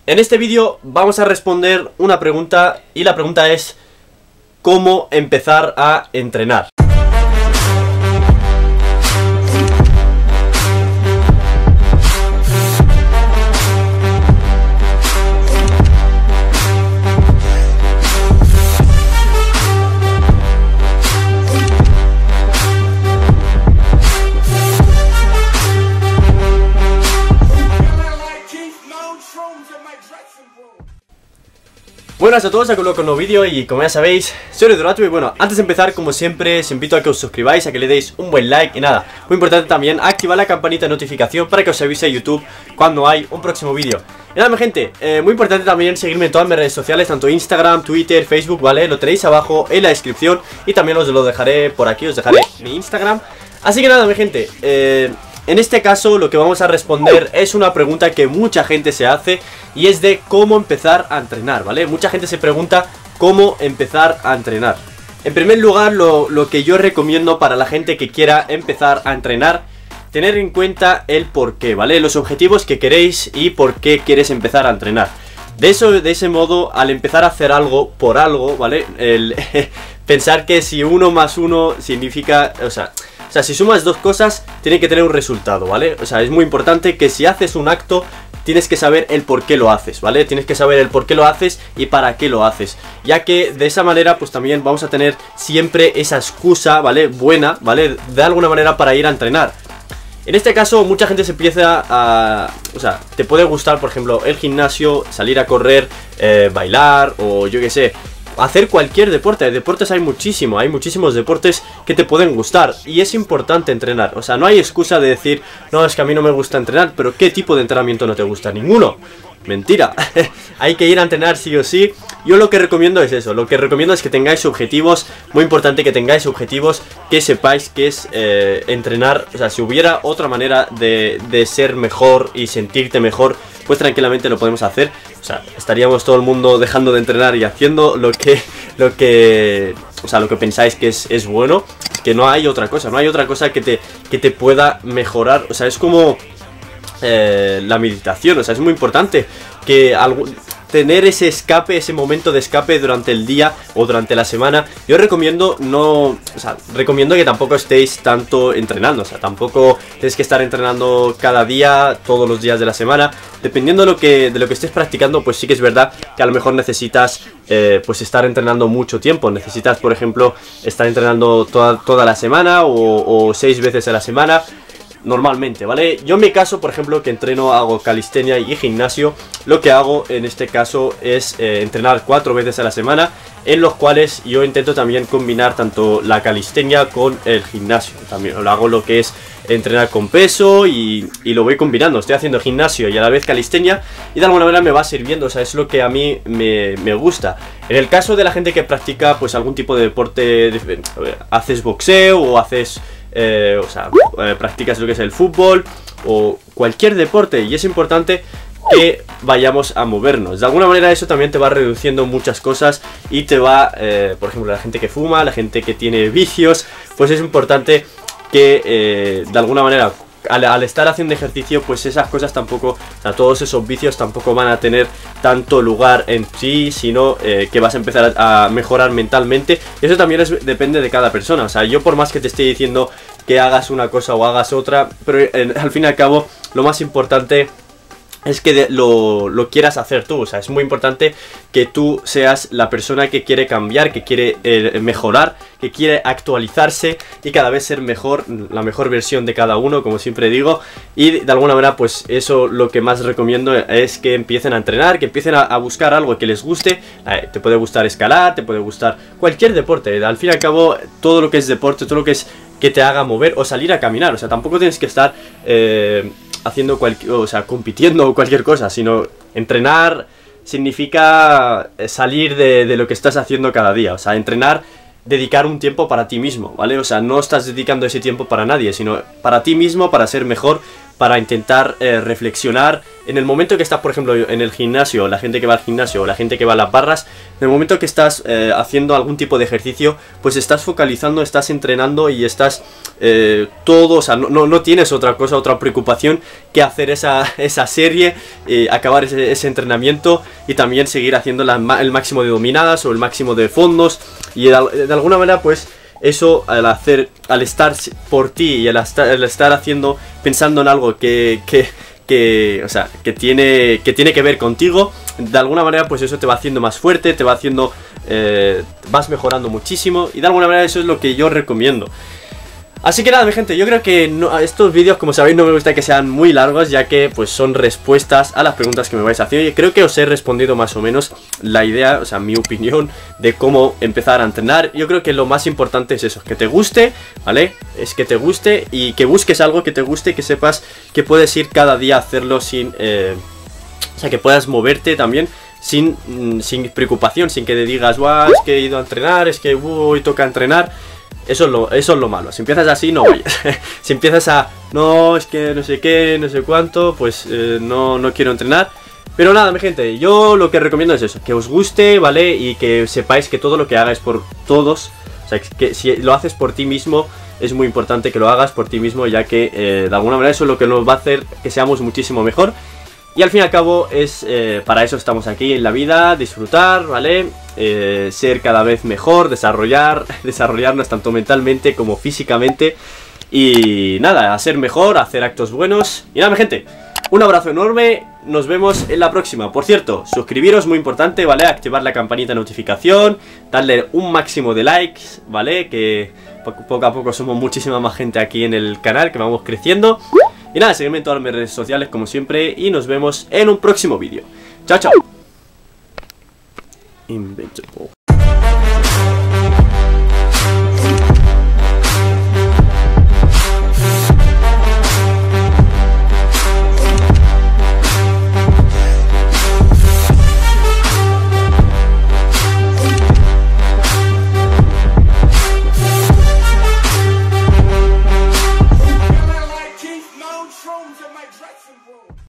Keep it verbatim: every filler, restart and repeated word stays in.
En este vídeo vamos a responder una pregunta y la pregunta es ¿cómo empezar a entrenar? Buenas a todos, aquí con un nuevo vídeo y como ya sabéis, soy Redorato y bueno, antes de empezar como siempre os invito a que os suscribáis, a que le deis un buen like y nada, muy importante también activar la campanita de notificación para que os avise YouTube cuando hay un próximo vídeo. Y nada, mi gente, eh, muy importante también seguirme en todas mis redes sociales, tanto Instagram, Twitter, Facebook, ¿vale? Lo tenéis abajo en la descripción y también os lo dejaré por aquí, os dejaré mi Instagram. Así que nada, mi gente, eh... en este caso lo que vamos a responder es una pregunta que mucha gente se hace y es de cómo empezar a entrenar, ¿vale? Mucha gente se pregunta cómo empezar a entrenar. En primer lugar, lo, lo que yo recomiendo para la gente que quiera empezar a entrenar, tener en cuenta el por qué, ¿vale? Los objetivos que queréis y por qué quieres empezar a entrenar. De eso, de ese modo, al empezar a hacer algo por algo, ¿vale? El pensar que si uno más uno significa, o sea... O sea, si sumas dos cosas, tiene que tener un resultado, ¿vale? O sea, es muy importante que si haces un acto, tienes que saber el por qué lo haces, ¿vale? Tienes que saber el por qué lo haces y para qué lo haces. Ya que de esa manera, pues también vamos a tener siempre esa excusa, ¿vale? Buena, ¿vale? De alguna manera para ir a entrenar. En este caso, mucha gente se empieza a... O sea, te puede gustar, por ejemplo, el gimnasio, salir a correr, eh, bailar o yo qué sé... hacer cualquier deporte. De deportes hay muchísimo, hay muchísimos deportes que te pueden gustar y es importante entrenar. O sea, no hay excusa de decir, no, es que a mí no me gusta entrenar, pero ¿qué tipo de entrenamiento no te gusta? Ninguno. Mentira. Hay que ir a entrenar sí o sí. Yo lo que recomiendo es eso, lo que recomiendo es que tengáis objetivos, muy importante que tengáis objetivos, que sepáis que es eh, entrenar. O sea, si hubiera otra manera de, de ser mejor y sentirte mejor, pues tranquilamente lo podemos hacer. O sea, estaríamos todo el mundo dejando de entrenar y haciendo lo que, lo que, o sea, lo que pensáis que es, es bueno. Que no hay otra cosa, no hay otra cosa que te, que te pueda mejorar. O sea, es como eh, la meditación, o sea, es muy importante que algo... tener ese escape, ese momento de escape durante el día o durante la semana. Yo recomiendo no... O sea, recomiendo que tampoco estéis tanto entrenando. O sea, tampoco tenéis que estar entrenando cada día, todos los días de la semana. Dependiendo de lo que, de lo que estés practicando, pues sí que es verdad que a lo mejor necesitas eh, pues estar entrenando mucho tiempo. Necesitas, por ejemplo, estar entrenando toda, toda la semana o, o seis veces a la semana. Normalmente, ¿vale? Yo en mi caso, por ejemplo, que entreno, hago calistenia y gimnasio, lo que hago en este caso es eh, entrenar cuatro veces a la semana, en los cuales yo intento también combinar tanto la calistenia con el gimnasio. También lo hago lo que es entrenar con peso y, y lo voy combinando. Estoy haciendo gimnasio y a la vez calistenia y de alguna manera me va sirviendo, o sea, es lo que a mí me, me gusta. En el caso de la gente que practica pues algún tipo de deporte, haces boxeo o haces... Eh, o sea, eh, practicas lo que es el fútbol o cualquier deporte y es importante que vayamos a movernos. De alguna manera eso también te va reduciendo muchas cosas y te va, eh, por ejemplo, la gente que fuma, la gente que tiene vicios, pues es importante que eh, de alguna manera al, al estar haciendo ejercicio, pues esas cosas tampoco, o sea, todos esos vicios tampoco van a tener tanto lugar en sí, sino eh, que vas a empezar a, a mejorar mentalmente. Eso también es, depende de cada persona. O sea, yo por más que te esté diciendo que hagas una cosa o hagas otra, pero eh, al fin y al cabo lo más importante es que de, lo, lo quieras hacer tú. O sea, es muy importante que tú seas la persona que quiere cambiar, que quiere eh, mejorar, que quiere actualizarse y cada vez ser mejor, la mejor versión de cada uno, como siempre digo. Y de alguna manera, pues eso lo que más recomiendo es que empiecen a entrenar, que empiecen a, a buscar algo que les guste. Eh, te puede gustar escalar, te puede gustar cualquier deporte. Al fin y al cabo, todo lo que es deporte, todo lo que es que te haga mover o salir a caminar. O sea, tampoco tienes que estar... Eh, haciendo cualquier, o sea, compitiendo o cualquier cosa, sino entrenar significa salir de, de lo que estás haciendo cada día. O sea, entrenar, dedicar un tiempo para ti mismo, ¿vale? O sea, no estás dedicando ese tiempo para nadie, sino para ti mismo, para ser mejor, para intentar eh, reflexionar en el momento que estás, por ejemplo, en el gimnasio, la gente que va al gimnasio o la gente que va a las barras, en el momento que estás eh, haciendo algún tipo de ejercicio, pues estás focalizando, estás entrenando y estás eh, todo, o sea, no, no, no tienes otra cosa, otra preocupación que hacer esa, esa serie, eh, acabar ese, ese entrenamiento y también seguir haciendo la, el máximo de dominadas o el máximo de fondos y de, de alguna manera pues eso al hacer, al estar por ti y al estar, al estar haciendo, pensando en algo que, que, que, o sea, que tiene, que tiene que ver contigo, de alguna manera pues eso te va haciendo más fuerte, te va haciendo, eh, vas mejorando muchísimo y de alguna manera eso es lo que yo recomiendo. Así que nada, mi gente, yo creo que no, estos vídeos, como sabéis, no me gusta que sean muy largos, ya que pues son respuestas a las preguntas que me vais haciendo. Y creo que os he respondido más o menos la idea, o sea, mi opinión de cómo empezar a entrenar. Yo creo que lo más importante es eso, que te guste, ¿vale? Es que te guste y que busques algo que te guste, que sepas que puedes ir cada día a hacerlo sin... Eh, o sea, que puedas moverte también sin, sin preocupación, sin que te digas, guau, es que he ido a entrenar, es que uh, hoy toca entrenar. Eso es, lo, eso es lo malo. Si empiezas así, no vayas. Si empiezas a, no, es que no sé qué, no sé cuánto, pues eh, no, no quiero entrenar. Pero nada, mi gente, yo lo que recomiendo es eso, que os guste, ¿vale? Y que sepáis que todo lo que hagáis por todos, o sea, que si lo haces por ti mismo, es muy importante que lo hagas por ti mismo, ya que eh, de alguna manera eso es lo que nos va a hacer que seamos muchísimo mejor. Y al fin y al cabo es eh, para eso estamos aquí en la vida, disfrutar, ¿vale? Eh, ser cada vez mejor, desarrollar, desarrollarnos tanto mentalmente como físicamente. Y nada, a ser mejor, a hacer actos buenos. Y nada, mi gente, un abrazo enorme, nos vemos en la próxima. Por cierto, suscribiros, muy importante, ¿vale? Activar la campanita de notificación, darle un máximo de likes, ¿vale? Que poco a poco somos muchísima más gente aquí en el canal, que vamos creciendo. Y nada, seguidme en todas mis redes sociales como siempre y nos vemos en un próximo vídeo. Chao, chao. Invincible.